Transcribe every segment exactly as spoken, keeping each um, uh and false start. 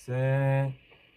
셋.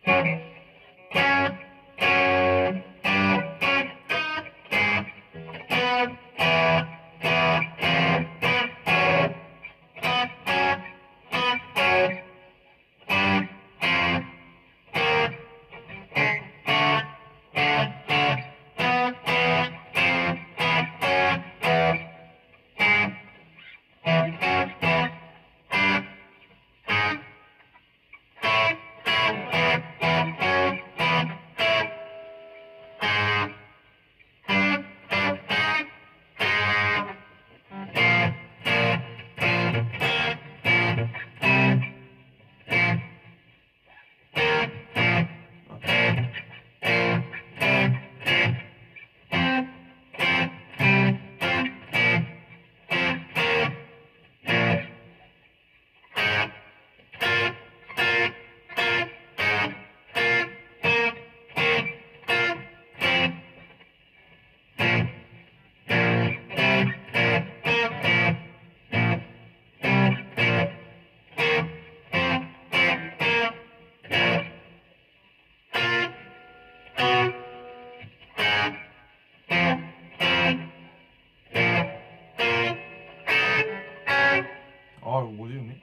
아, 이거 뭐지, 형님?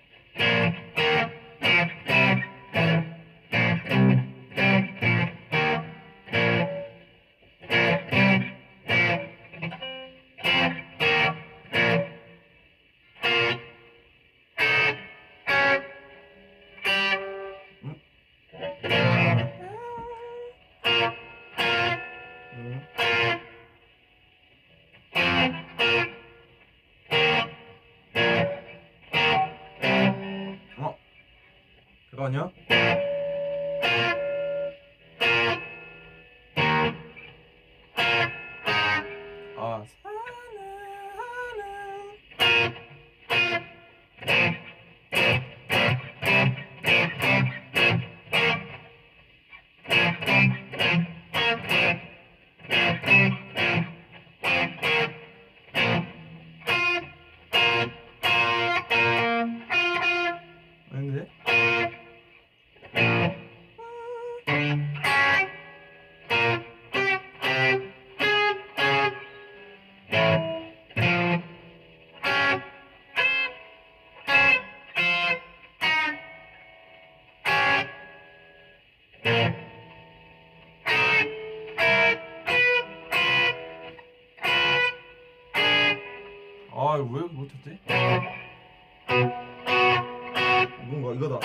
어? 잠깐만요. 아, 아닌데? 아, 왜 못했지? 뭔가 이거다.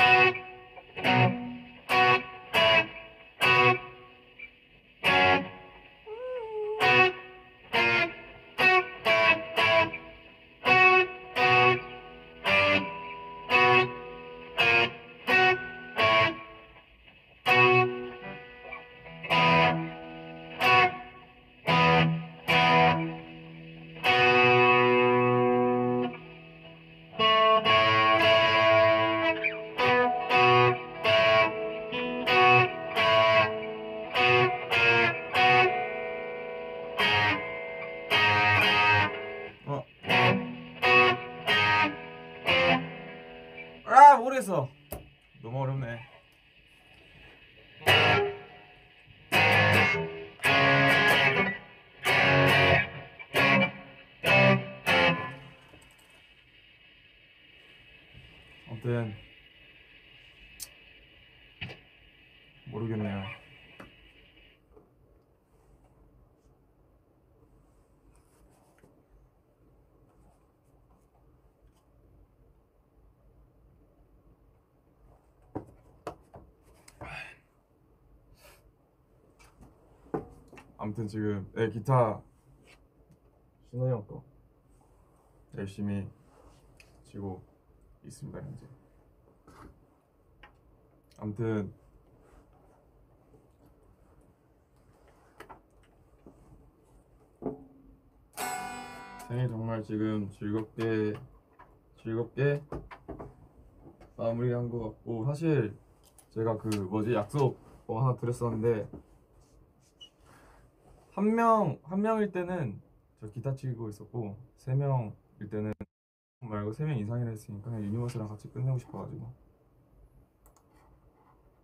어. 아, 모르겠어. 너무 어렵네. 아무튼 모르겠네요. 아무튼 지금 네, 기타 신원이 형 거 열심히 치고 있습니다 현재. 아무튼 생일 정말 지금 즐겁게 즐겁게 마무리한 것 같고, 사실 제가 그 뭐지 약속 뭐 하나 드렸었는데 한 명 한 명일 때는 저 기타 치고 있었고, 세 명일 때는 말고 세 명 이상이라 했으니까 그냥 유니버스랑 같이 끝내고 싶어가지고